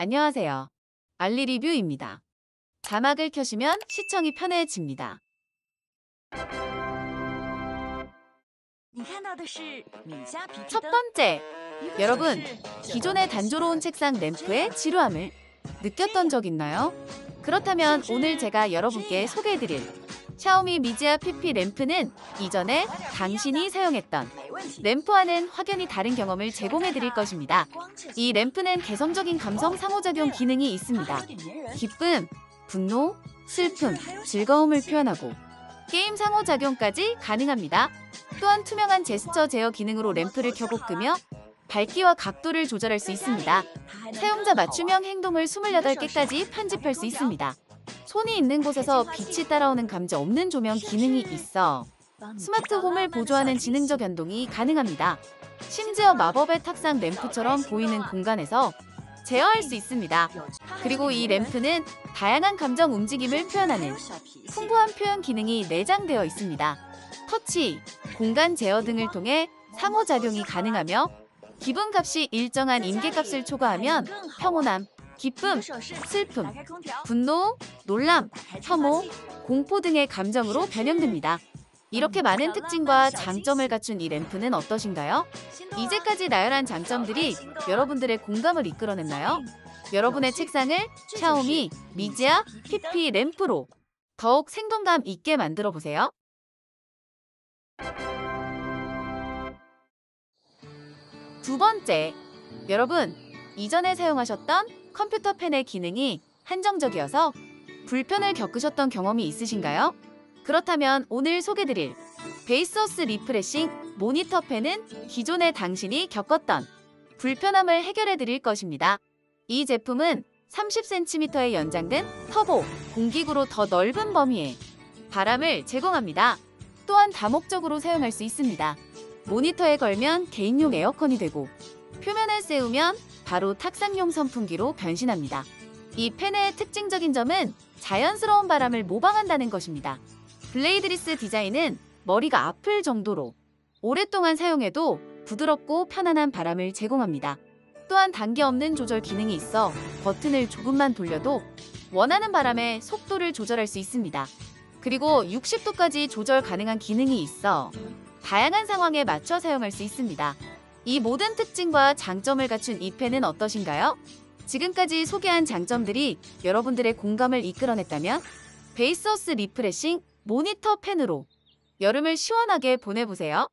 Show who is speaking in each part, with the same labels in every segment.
Speaker 1: 안녕하세요. 알리리뷰입니다. 자막을 켜시면 시청이 편해집니다. 첫 번째, 여러분, 기존의 단조로운 책상 램프의 지루함을 느꼈던 적 있나요? 그렇다면 오늘 제가 여러분께 소개해드릴 샤오미 미지아 PP 램프는 이전에 당신이 사용했던 램프와는 확연히 다른 경험을 제공해드릴 것입니다. 이 램프는 개성적인 감성 상호작용 기능이 있습니다. 기쁨, 분노, 슬픔, 즐거움을 표현하고 게임 상호작용까지 가능합니다. 또한 투명한 제스처 제어 기능으로 램프를 켜고 끄며 밝기와 각도를 조절할 수 있습니다. 사용자 맞춤형 행동을 28개까지 편집할 수 있습니다. 손이 있는 곳에서 빛이 따라오는 감지 없는 조명 기능이 있어 스마트 홈을 보조하는 지능적 연동이 가능합니다. 심지어 마법의 탁상 램프처럼 보이는 공간에서 제어할 수 있습니다. 그리고 이 램프는 다양한 감정 움직임을 표현하는 풍부한 표현 기능이 내장되어 있습니다. 터치, 공간 제어 등을 통해 상호작용이 가능하며 기분값이 일정한 임계값을 초과하면 평온함, 기쁨, 슬픔, 분노, 놀람, 혐오, 공포 등의 감정으로 변형됩니다. 이렇게 많은 특징과 장점을 갖춘 이 램프는 어떠신가요? 이제까지 나열한 장점들이 여러분들의 공감을 이끌어냈나요? 여러분의 책상을 샤오미 미지아 PP 램프로 더욱 생동감 있게 만들어 보세요. 두 번째, 여러분, 이전에 사용하셨던 컴퓨터 펜의 기능이 한정적이어서 불편을 겪으셨던 경험이 있으신가요? 그렇다면 오늘 소개드릴 베이스오스 리프레싱 모니터 펜은 기존의 당신이 겪었던 불편함을 해결해 드릴 것입니다. 이 제품은 30cm의 연장된 터보 공기구로 더 넓은 범위의 바람을 제공합니다. 또한 다목적으로 사용할 수 있습니다. 모니터에 걸면 개인용 에어컨이 되고 표면을 세우면 바로 탁상용 선풍기로 변신합니다. 이 펜의 특징적인 점은 자연스러운 바람을 모방한다는 것입니다. 블레이드리스 디자인은 머리가 아플 정도로 오랫동안 사용해도 부드럽고 편안한 바람을 제공합니다. 또한 단계 없는 조절 기능이 있어 버튼을 조금만 돌려도 원하는 바람의 속도를 조절할 수 있습니다. 그리고 60도까지 조절 가능한 기능이 있어 다양한 상황에 맞춰 사용할 수 있습니다. 이 모든 특징과 장점을 갖춘 이 펜은 어떠신가요? 지금까지 소개한 장점들이 여러분들의 공감을 이끌어냈다면 베이스오스 리프레싱 모니터 펜으로 여름을 시원하게 보내보세요.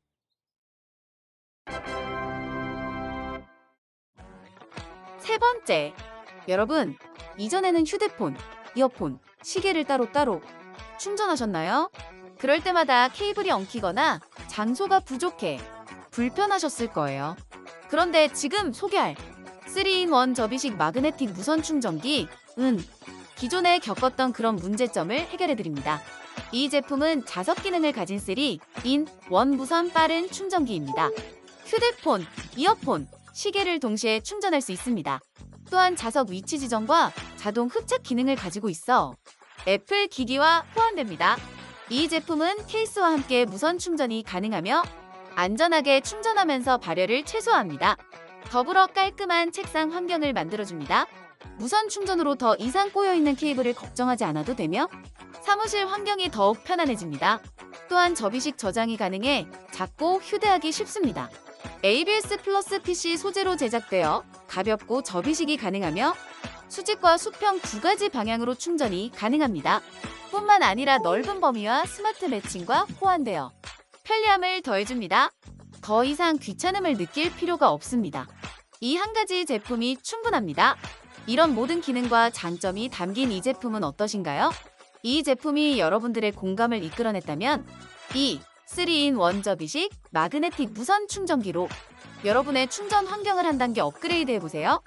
Speaker 1: 세 번째, 여러분, 이전에는 휴대폰, 이어폰, 시계를 따로따로 충전하셨나요? 그럴 때마다 케이블이 엉키거나 장소가 부족해 불편하셨을 거예요. 그런데 지금 소개할 3-in-1 접이식 마그네틱 무선 충전기은 기존에 겪었던 그런 문제점을 해결해드립니다. 이 제품은 자석 기능을 가진 3-in-1 무선 빠른 충전기입니다. 휴대폰, 이어폰, 시계를 동시에 충전할 수 있습니다. 또한 자석 위치 지정과 자동 흡착 기능을 가지고 있어 애플 기기와 호환됩니다. 이 제품은 케이스와 함께 무선 충전이 가능하며 안전하게 충전하면서 발열을 최소화합니다. 더불어 깔끔한 책상 환경을 만들어줍니다. 무선 충전으로 더 이상 꼬여있는 케이블을 걱정하지 않아도 되며 사무실 환경이 더욱 편안해집니다. 또한 접이식 저장이 가능해 작고 휴대하기 쉽습니다. ABS 플러스 PC 소재로 제작되어 가볍고 접이식이 가능하며 수직과 수평 두 가지 방향으로 충전이 가능합니다. 뿐만 아니라 넓은 범위와 스마트 매칭과 호환되어 편리함을 더해줍니다. 더 이상 귀찮음을 느낄 필요가 없습니다. 이 한 가지 제품이 충분합니다. 이런 모든 기능과 장점이 담긴 이 제품은 어떠신가요? 이 제품이 여러분들의 공감을 이끌어냈다면 이 3-in-1 접이식 마그네틱 무선 충전기로 여러분의 충전 환경을 한 단계 업그레이드 해보세요.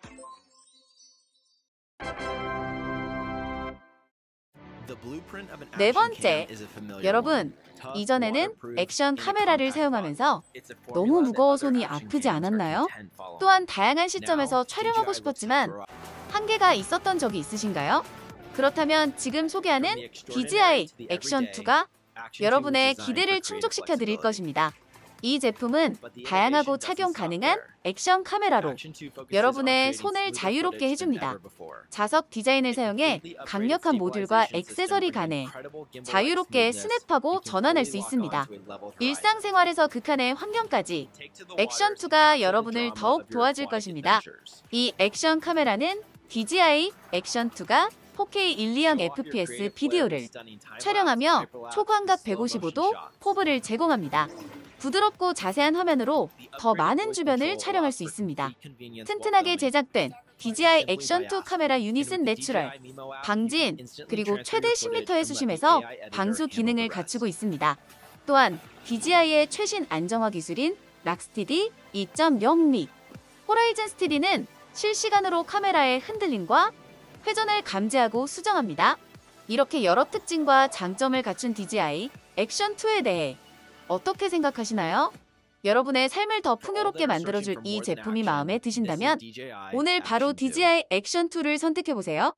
Speaker 1: 네 번째, 여러분, 이전에는 액션 카메라를 사용하면서 너무 무거워 손이 아프지 않았나요? 또한 다양한 시점에서 촬영하고 싶었지만 한계가 있었던 적이 있으신가요? 그렇다면 지금 소개하는 DJI 액션2가 여러분의 기대를 충족시켜 드릴 것입니다. 이 제품은 다양하고 착용 가능한 액션 카메라로 여러분의 손을 자유롭게 해줍니다. 자석 디자인을 사용해 강력한 모듈과 액세서리 간에 자유롭게 스냅하고 전환할 수 있습니다. 일상생활에서 극한의 환경까지 액션2가 여러분을 더욱 도와줄 것입니다. 이 액션 카메라는 DJI 액션2가 4K 120 FPS 비디오를 촬영하며 초광각 155도 포브를 제공합니다. 부드럽고 자세한 화면으로 더 많은 주변을 촬영할 수 있습니다. 튼튼하게 제작된 DJI 액션2 카메라 유닛은 내추럴, 방진, 그리고 최대 10m의 수심에서 방수 기능을 갖추고 있습니다. 또한 DJI의 최신 안정화 기술인 락스티디 2.0리, 호라이즌 스티디는 실시간으로 카메라의 흔들림과 회전을 감지하고 수정합니다. 이렇게 여러 특징과 장점을 갖춘 DJI 액션2에 대해 어떻게 생각하시나요? 여러분의 삶을 더 풍요롭게 만들어줄 이 제품이 마음에 드신다면 오늘 바로 DJI 액션2를 선택해보세요.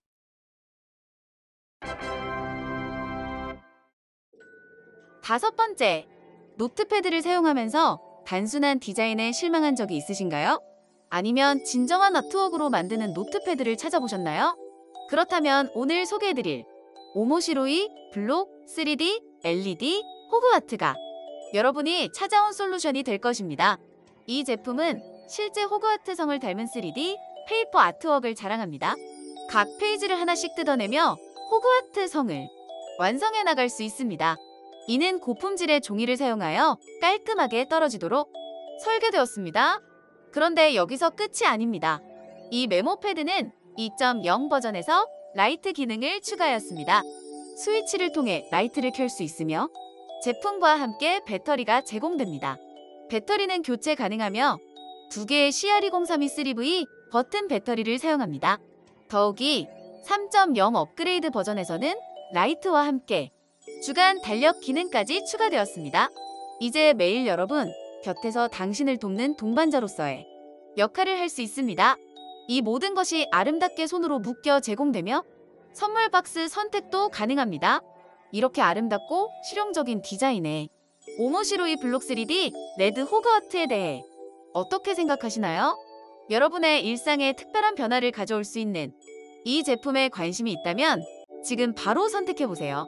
Speaker 1: 다섯 번째, 노트패드를 사용하면서 단순한 디자인에 실망한 적이 있으신가요? 아니면 진정한 아트웍으로 만드는 노트패드를 찾아보셨나요? 그렇다면 오늘 소개해드릴 오모시로이 블록 3D LED 호그와트가 여러분이 찾아온 솔루션이 될 것입니다. 이 제품은 실제 호그와트 성을 닮은 3D 페이퍼 아트웍을 자랑합니다. 각 페이지를 하나씩 뜯어내며 호그와트 성을 완성해 나갈 수 있습니다. 이는 고품질의 종이를 사용하여 깔끔하게 떨어지도록 설계되었습니다. 그런데 여기서 끝이 아닙니다. 이 메모 패드는 2.0 버전에서 라이트 기능을 추가하였습니다. 스위치를 통해 라이트를 켤 수 있으며 제품과 함께 배터리가 제공됩니다. 배터리는 교체 가능하며 2개의 CR2032-3V 버튼 배터리를 사용합니다. 더욱이 3.0 업그레이드 버전에서는 라이트와 함께 주간 달력 기능까지 추가되었습니다. 이제 매일 여러분 곁에서 당신을 돕는 동반자로서의 역할을 할 수 있습니다. 이 모든 것이 아름답게 손으로 묶여 제공되며 선물 박스 선택도 가능합니다. 이렇게 아름답고 실용적인 디자인의 오모시로이 블록 3D 레드 호그와트에 대해 어떻게 생각하시나요? 여러분의 일상에 특별한 변화를 가져올 수 있는 이 제품에 관심이 있다면 지금 바로 선택해보세요.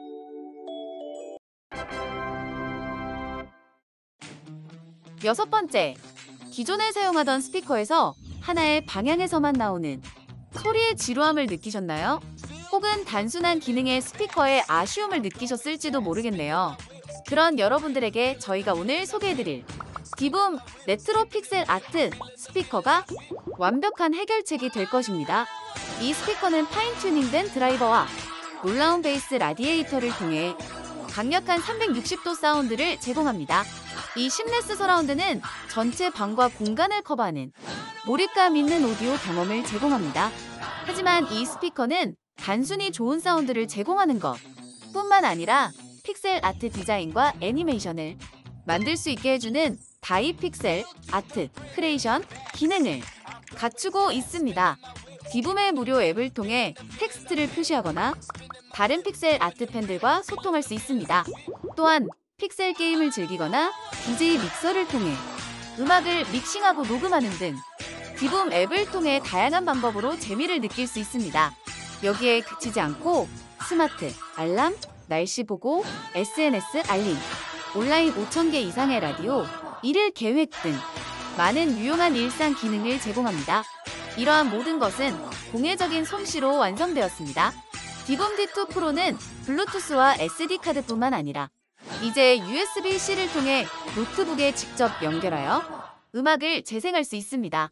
Speaker 1: 여섯 번째, 기존에 사용하던 스피커에서 하나의 방향에서만 나오는 소리의 지루함을 느끼셨나요? 혹은 단순한 기능의 스피커에 아쉬움을 느끼셨을지도 모르겠네요. 그런 여러분들에게 저희가 오늘 소개해드릴 디붐 레트로 픽셀 아트 스피커가 완벽한 해결책이 될 것입니다. 이 스피커는 파인 튜닝된 드라이버와 놀라운 베이스 라디에이터를 통해 강력한 360도 사운드를 제공합니다. 이 심레스 서라운드는 전체 방과 공간을 커버하는 몰입감 있는 오디오 경험을 제공합니다. 하지만 이 스피커는 단순히 좋은 사운드를 제공하는 것 뿐만 아니라 픽셀 아트 디자인과 애니메이션을 만들 수 있게 해주는 다이 픽셀 아트 크리에이션 기능을 갖추고 있습니다. 디붐의 무료 앱을 통해 텍스트를 표시하거나 다른 픽셀 아트 팬들과 소통할 수 있습니다. 또한 픽셀 게임을 즐기거나 DJ 믹서를 통해 음악을 믹싱하고 녹음하는 등 디붐 앱을 통해 다양한 방법으로 재미를 느낄 수 있습니다. 여기에 그치지 않고 스마트, 알람, 날씨 보고, SNS 알림, 온라인 5,000개 이상의 라디오, 일일 계획 등 많은 유용한 일상 기능을 제공합니다. 이러한 모든 것은 공예적인 솜씨로 완성되었습니다. 디붐 D2 프로는 블루투스와 SD카드뿐만 아니라 이제 USB-C를 통해 노트북에 직접 연결하여 음악을 재생할 수 있습니다.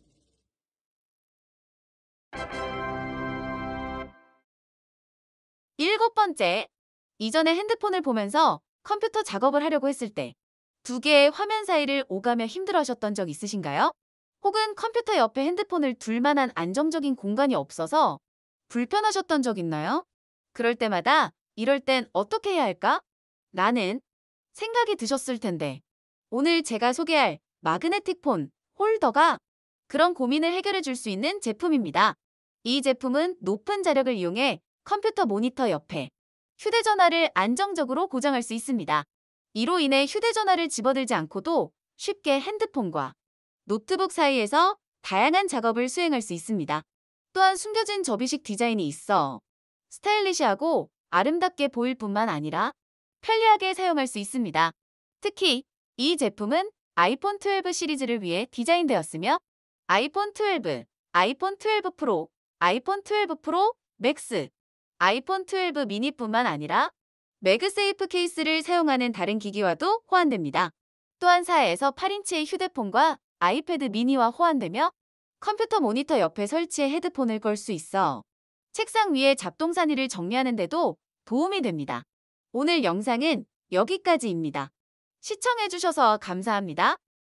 Speaker 1: 일곱 번째, 이전에 핸드폰을 보면서 컴퓨터 작업을 하려고 했을 때 2개의 화면 사이를 오가며 힘들어하셨던 적 있으신가요? 혹은 컴퓨터 옆에 핸드폰을 둘 만한 안정적인 공간이 없어서 불편하셨던 적 있나요? 그럴 때마다 이럴 땐 어떻게 해야 할까? 라는 생각이 드셨을 텐데 오늘 제가 소개할 마그네틱 폰 홀더가 그런 고민을 해결해 줄 수 있는 제품입니다. 이 제품은 높은 자력을 이용해 컴퓨터 모니터 옆에 휴대전화를 안정적으로 고정할 수 있습니다. 이로 인해 휴대전화를 집어들지 않고도 쉽게 핸드폰과 노트북 사이에서 다양한 작업을 수행할 수 있습니다. 또한 숨겨진 접이식 디자인이 있어 스타일리시하고 아름답게 보일 뿐만 아니라 편리하게 사용할 수 있습니다. 특히 이 제품은 아이폰 12 시리즈를 위해 디자인되었으며 아이폰 12, 아이폰 12 프로, 아이폰 12 프로 맥스, 아이폰 12 미니뿐만 아니라 매그세이프 케이스를 사용하는 다른 기기와도 호환됩니다. 또한 4에서 8인치의 휴대폰과 아이패드 미니와 호환되며 컴퓨터 모니터 옆에 설치해 헤드폰을 걸 수 있어 책상 위에 잡동사니를 정리하는 데도 도움이 됩니다. 오늘 영상은 여기까지입니다. 시청해주셔서 감사합니다.